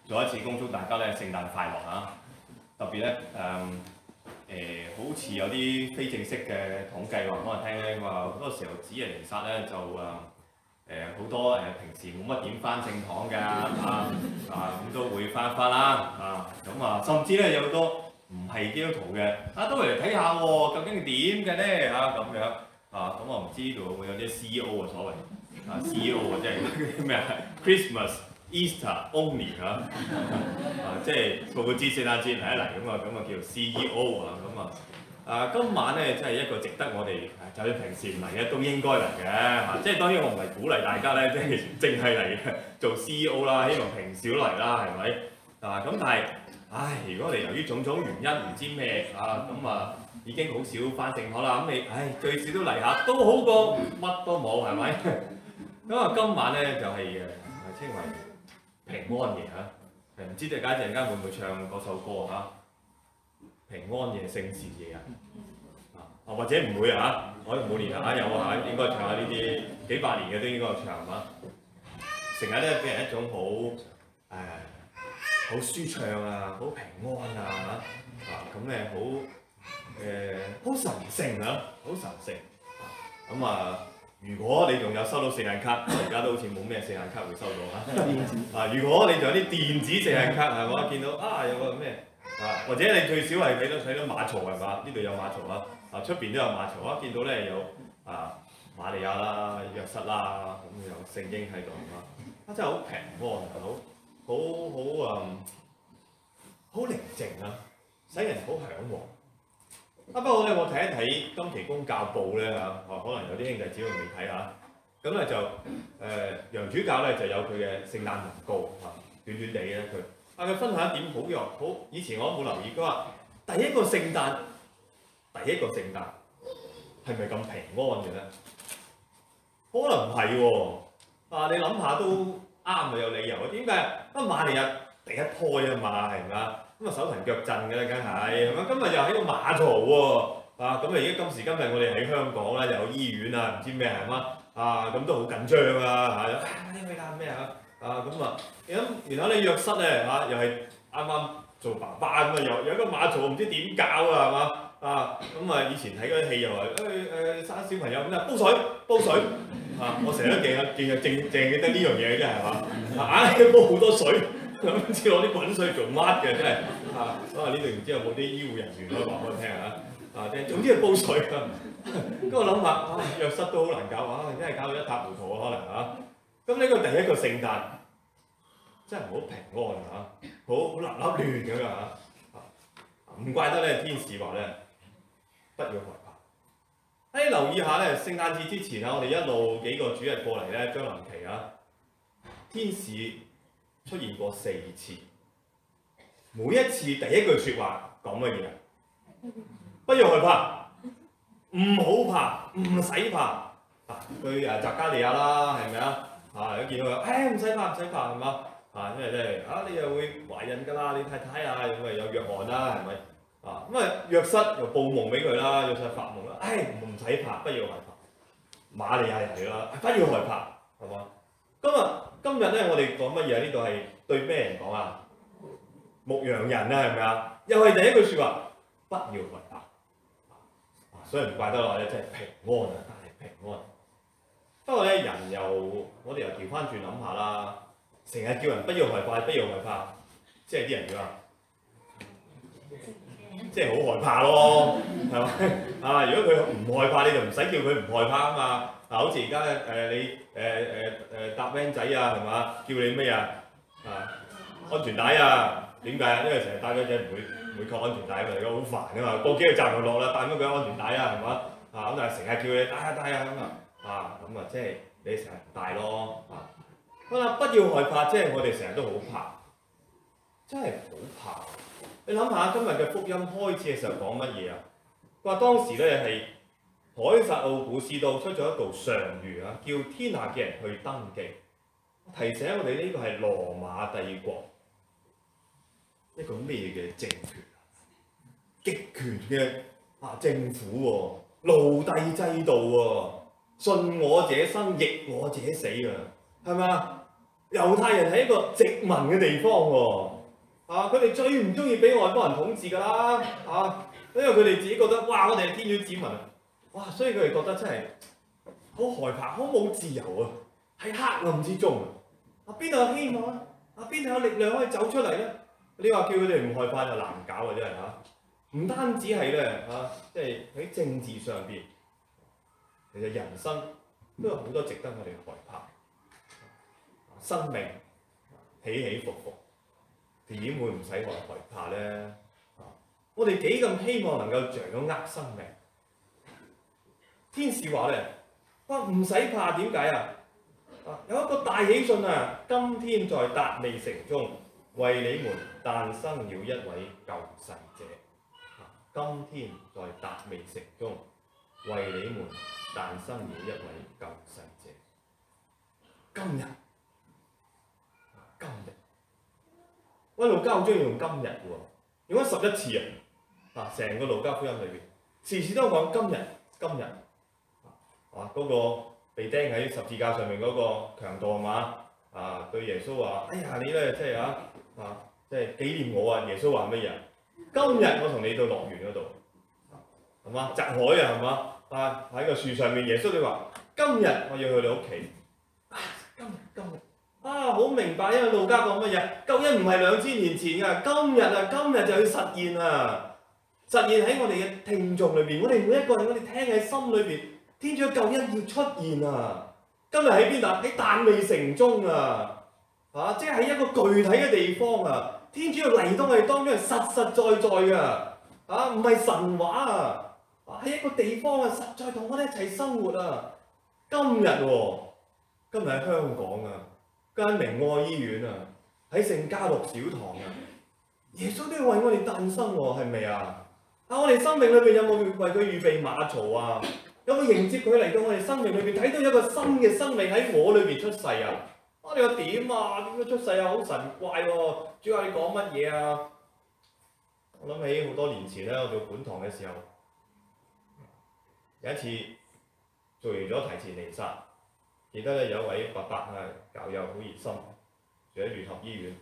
再一次恭祝大家咧聖誕快樂嚇！特別咧好似有啲非正式嘅統計話俾我聽咧，話好多時候子夜彌撒咧就好多平時冇乜點翻聖堂㗎咁都會翻啦甚至咧有好多唔係基督徒嘅都嚟睇下喎，究竟係點嘅咧咁樣咁我唔知道會有啲 CEO 啊所謂CEO 即係咩Christmas。Easter only 即係個個節聖誕節嚟一嚟咁啊叫 CEO 今晚咧真係一個值得我哋就算平時唔嚟嘅都應該嚟嘅即係當然我唔係鼓勵大家咧，即係淨係嚟做 CEO 啦，希望平時都嚟啦，係咪咁？但係如果我哋由於種種原因唔知咩已經好少翻聖堂啦，咁你最少都嚟下都好過乜都冇，係咪？今晚咧就係稱為平安夜唔知大家陣間會唔會唱嗰首歌平安夜聖事夜或者唔會我冇練有應該唱下呢啲幾百年嘅都應該唱成日咧俾人一種好舒暢好平安咁咧好神聖好神聖如果你仲有收到聖誕卡，而家都好似冇咩聖誕卡會收到如果你仲有啲電子聖誕卡我見到有個咩或者你最少係睇到馬槽係嘛？呢度有馬槽出邊都有馬槽見到咧有瑪利亞啦、約瑟啦，咁有聖經喺度真係好平安好寧靜使人好嚮往。不過咧，我睇一睇今期公教報咧可能有啲兄弟姊妹未睇咁咧就楊主教咧就有佢嘅聖誕文告短短地咧佢分享一點好以前我都冇留意，佢話第一個聖誕係咪咁平安嘅咧？可能唔係喎你諗下都啱有理由點解？瑪利亞第一胎嘛係咪手騰腳震嘅啦，梗係今日又喺個馬槽喎咁而家今時今日我哋喺香港啦，又有醫院唔知咩係嘛咁都好緊張呢位咩然後你約瑟咧又係啱啱做爸爸咁又有一個馬槽唔知點搞係嘛以前睇嗰啲戲又話生小朋友咁煲水我成日都淨記得呢樣嘢真係硬係煲好多水。唔知攞啲滾水做乜嘅真係呢度唔知有冇啲醫護人員可以話俾我聽總之係煲水咁我諗下約瑟都好難搞真係搞到一塌糊塗可能咁呢個第一個聖誕真係好平安好立亂咁唔怪得咧天使話咧不要害怕。留意下咧聖誕節之前我哋一路幾個主日過嚟咧將臨期天使出現過4次，每一次第一句説話講乜嘢？不要害怕，唔好怕，唔使怕。佢匝加利亞啦，係咪一見到佢，唔使怕係嘛？因為真係你又會懷孕㗎啦，你太太咁有約翰啦，係咪？約瑟又報夢俾佢啦，約瑟發夢啦，唔使怕，不要害怕。瑪利亞又係啦，不要害怕，係嘛？今日咧，我哋講乜嘢？呢度係對咩人講牧羊人係咪又係第一句説話，不要害怕。所以唔怪得我咧，真係平安但係平安。不過咧，我哋又調翻轉諗下啦，成日叫人不要害怕，不要害怕，即係啲人點即係好害怕咯，係咪？如果佢唔害怕，你就唔使叫佢唔害怕嘛。好似而家你搭 van 仔係嘛？叫你咩安全帶點解因為成日帶嗰仔唔會扣安全帶嘛，而家好煩㗎嘛。過幾個站就落啦，帶乜鬼安全帶係嘛？咁但係成日叫你帶咁即係你成日唔帶咯不要害怕，即係我哋成日都好怕，真係好怕。你諗下今日嘅福音開始嘅時候講乜嘢佢話當時咧係凱撒奧古斯都出咗一道常諭叫天下嘅人去登記，提醒我哋呢個係羅馬帝國一個咩嘅政權？極權嘅政府奴隸制度信我者生，逆我者死係咪猶太人係一個殖民嘅地方喎，佢哋最唔中意俾外邦人統治㗎啦，因為佢哋自己覺得哇，我哋係天主子民啊，哇，所以佢哋覺得真係好害怕，好冇自由啊，喺黑暗之中啊，邊度有希望啊？邊度有力量可以走出嚟咧？你話叫佢哋唔害怕就難搞啊，真係嚇！唔單止係咧即係喺政治上邊，其實人生都有好多值得我哋害怕。生命起起伏伏，點會唔使我哋害怕咧？我哋幾咁希望能夠掌握生命。天使話咧，唔使怕，點解啊？有一個大喜訊啊！今天在達味城中為你們誕生了一位救世者。今天在達味城中為你們誕生了一位救世者。今日，我路加好中意用今日喎，用咗11次啊！成個路加福音裏邊，時時都講今日。嗰個被釘喺十字架上面嗰個強盜係嘛？對耶穌話：哎呀，你咧即係即係紀念我啊！耶穌話乜嘢？今日我同你到樂園嗰度，係嘛？擲海啊，係嘛？喺個樹上面，耶穌你話：今日我要去你屋企。今日好明白，因為路加講乜嘢？救恩唔係2000年前㗎，今日就要實現啊！實現喺我哋嘅聽眾裏邊，我哋每一個人，我哋聽喺心裏邊。天主嘅救恩要出現啊！今日喺邊度？喺達味城中啊！即係喺一個具體嘅地方啊！天主要嚟到我哋當中係實實在在㗎，唔係神話啊！喺一個地方啊，實在同我哋一齊生活啊！今日喺香港啊，間明愛醫院啊，喺聖嘉祿小堂啊，耶穌都要為我哋誕生喎，係咪啊？我哋生命裏邊有冇為佢預備馬槽啊？有冇迎接佢嚟到我哋生命裏邊，睇到一個新嘅生命喺我裏邊出世啊？你話點啊？點樣出世啊？好神怪喎！主啊，你講乜嘢啊？我諗起好多年前咧，我做本堂嘅時候，有一次做完咗提前彌撒，記得咧有一位伯伯教友好熱心，住喺聯合醫院，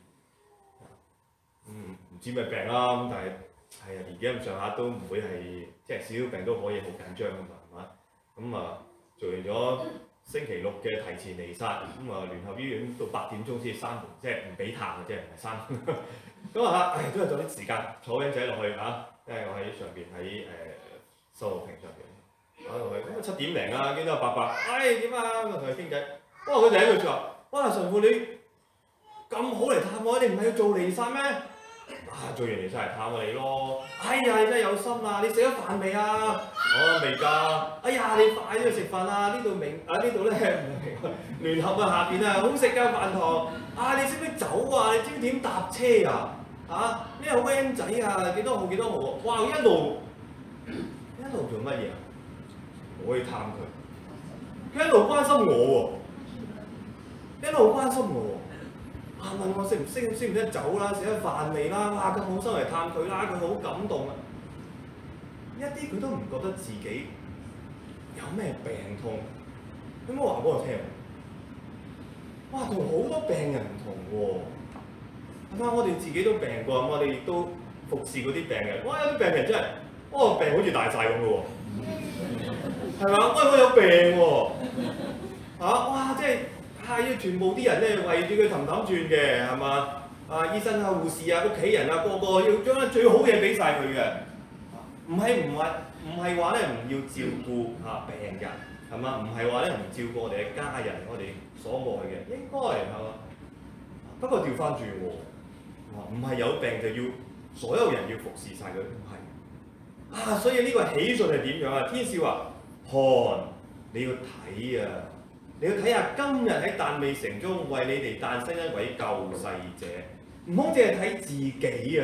唔知咩病啦，咁但係年紀咁上下都唔會係即係少少病都可以好緊張㗎嘛。做完咗星期六嘅提前彌撒，聯合醫院到8點鐘先閂門，即係唔俾探嘅啫，唔係閂。都係做啲時間坐 van 仔落去因為我喺上邊喺秀樂亭上邊落去，咁7點零啦，見到阿伯伯，點啊？咁同佢傾偈，佢第一句説話，神父你咁好嚟探我，你唔係要做彌撒咩？做完彌撒嚟探我哋咯。你真係有心啊！你食咗飯未啊？未㗎。你快啲去食飯啊！呢度咧聯合下邊好食㗎飯堂。你識唔識走啊？你知唔知點搭車啊？咩 van 仔啊？幾多號幾多號？哇！一路做乜嘢啊？我去探佢，佢一路關心我喎，問我識唔識走啦？食咗飯未啦？咁好心嚟探佢啦，佢好感動啊！一啲佢都唔覺得自己有咩病痛，佢冇話俾我聽。同好多病人唔同喎，我哋自己都病過，我哋亦都服侍嗰啲病人。有啲病人真係，病好似大晒咁嘅喎，係咪？我有病喎，即係。要全部啲人咧圍住佢氹氹轉嘅，係嘛？醫生啊、護士啊、屋企人啊，個個要將最好嘢俾晒佢嘅。唔係話咧唔要照顧病人，係嘛？唔係話咧唔照顧我哋嘅家人，我哋所愛嘅，應該係嘛？不過調翻轉喎，唔係有病就要所有人要服侍晒佢，唔係。所以呢個喜訊係點樣啊？天使話：看，你要睇啊！你要睇下今日喺達味城中為你哋誕生一位救世者，唔好淨係睇自己啊！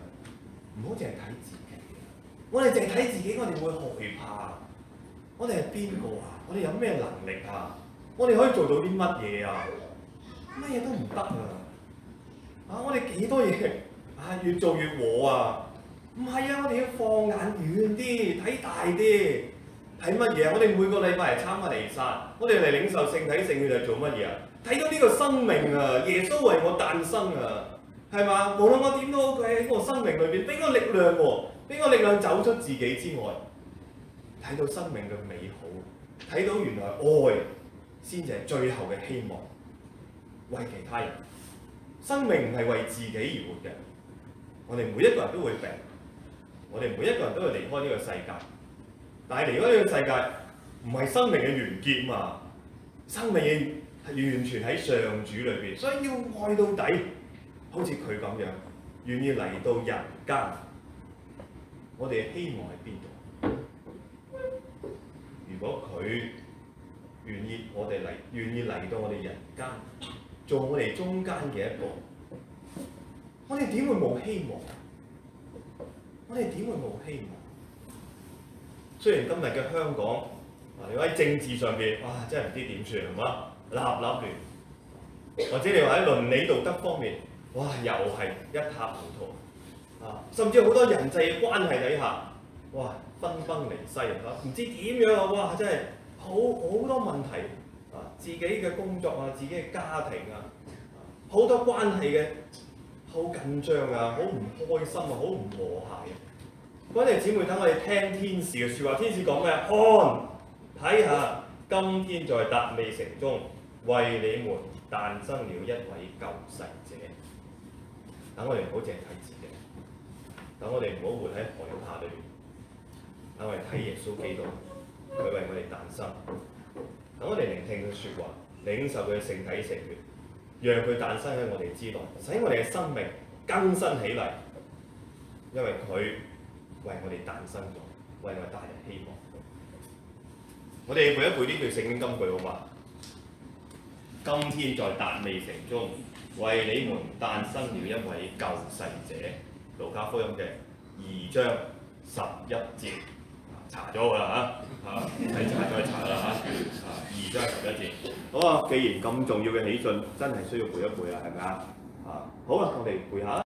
我哋淨係睇自己，我哋會害怕。我哋係邊個啊？我哋有咩能力啊？我哋可以做到啲乜嘢啊？乜嘢都唔得啊！我哋幾多嘢越做越和啊！唔係我哋要放眼遠啲，睇大啲。睇乜嘢？我哋每個禮拜嚟參加彌撒，我哋嚟領受聖體聖血係做乜嘢啊？ 睇到呢個生命啊，耶穌為我誕生啊，係嘛？無論我點都好，佢喺我生命裏邊俾我力量喎，俾我力量走出自己之外，睇到生命嘅美好，睇到原來愛先至係最後嘅希望，為其他人。生命唔係為自己而活嘅，我哋每一個人都會病，我哋每一個人都會離開呢個世界，但係離開呢個世界唔係生命嘅完結嘛，生命係完全喺上主裏邊，所以要愛到底，好似佢咁樣，願意嚟到人間。我哋嘅希望喺邊度？如果佢願意嚟到我哋人間，做我哋中間嘅一個，我哋點會冇希望？我哋點會冇希望？雖然今日嘅香港，你話喺政治上邊，哇，真係唔知點算係嘛？立亂，或者你話喺倫理道德方面，哇，又係一塌糊塗啊！甚至好多人際嘅關係底下，哇，分崩離析啊！唔知點樣啊！哇，真係好多問題啊！自己嘅工作啊，自己嘅家庭啊，好多關係嘅好緊張啊，好唔開心啊，好唔和諧啊！嗰啲姊妹等我哋聽天使嘅説話，天使講咩？睇下，今天在達味城中，為你們誕生了一位救世者。等我哋唔好淨係睇自己，等我哋唔好活喺害怕裏面，等我哋睇耶穌基督，佢為我哋誕生。等我哋聆聽佢説話，領受佢嘅聖體聖血，讓佢誕生喺我哋之內，使我哋嘅生命更新起嚟。因為佢為我哋誕生咗，為我哋帶嚟希望。我哋背一背呢句聖經金句好嘛？今天在達味城中，為你們誕生了一位救世者。路加福音嘅2章11節，查咗㗎啦嚇，睇查再查啦嚇，2章11節。好啊，既然咁重要嘅喜訊，真係需要背一背啦，係咪啊？好啊，我哋背下。